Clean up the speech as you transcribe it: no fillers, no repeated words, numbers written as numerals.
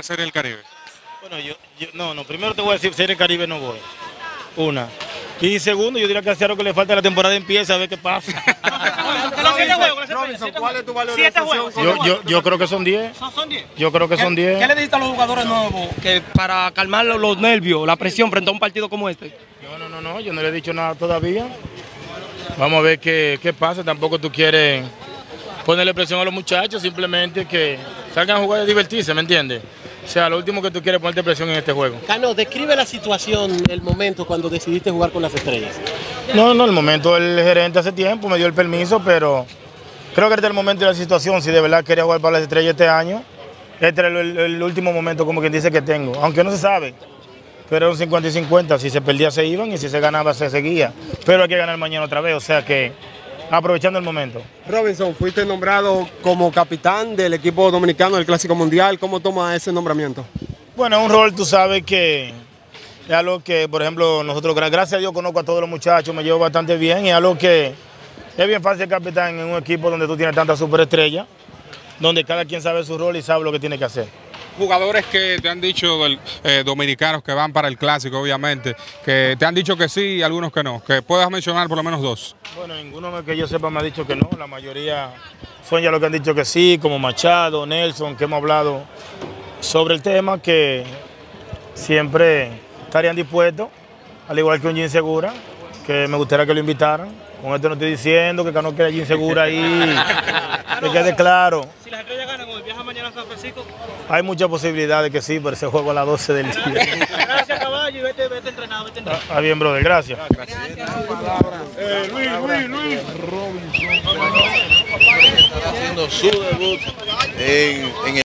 Serie del Caribe? Bueno, no, primero te voy a decir, Serie del Caribe no voy. Una. Y segundo, yo diría que a Seattle que le falta la temporada empieza a ver qué pasa. Robinson, ¿cuál es tu valorización? Yo creo que son 10. Son 10. Yo creo que son 10. ¿Qué le dijiste a los jugadores nuevos que para calmar los nervios, la presión frente a un partido como este? No, yo no le he dicho nada todavía. Vamos a ver qué pasa. Tampoco tú quieres ponerle presión a los muchachos, simplemente que salgan a jugar y divertirse, ¿me entiendes? O sea, lo último que tú quieres es ponerte presión en este juego. Cano, describe la situación, el momento cuando decidiste jugar con las Estrellas. No, el momento el gerente hace tiempo me dio el permiso, pero creo que este es el momento de la situación. Si de verdad quería jugar para las Estrellas este año, este era el último momento, como quien dice, que tengo. Aunque no se sabe, pero era un 50 y 50. Si se perdía se iban y si se ganaba se seguía. Pero hay que ganar mañana otra vez, o sea que aprovechando el momento. Robinson, fuiste nombrado como capitán del equipo dominicano del Clásico Mundial. ¿Cómo toma ese nombramiento? Bueno, es un rol, tú sabes que es algo que, por ejemplo, nosotros, gracias a Dios, conozco a todos los muchachos, me llevo bastante bien y es algo que es bien fácil ser capitán en un equipo donde tú tienes tantas superestrellas, donde cada quien sabe su rol y sabe lo que tiene que hacer. Jugadores que te han dicho, dominicanos que van para el Clásico, obviamente, que te han dicho que sí y algunos que no, que puedas mencionar por lo menos 2. Bueno, ninguno que yo sepa me ha dicho que no, la mayoría son ya los que han dicho que sí, como Machado, Nelson, que hemos hablado sobre el tema, que siempre estarían dispuestos, al igual que un Jim Segura, que me gustaría que lo invitaran. Con esto no estoy diciendo que no quede Jim Segura ahí, que quede claro. Si las Estrellas ganan hoy, ¿viaja mañana a San Francisco? Hay muchas posibilidades que sí, pero ese juego a las 12 del día. Gracias, caballo, y vete entrenado, Está bien, brother, gracias. Luis. Haciendo su debut en el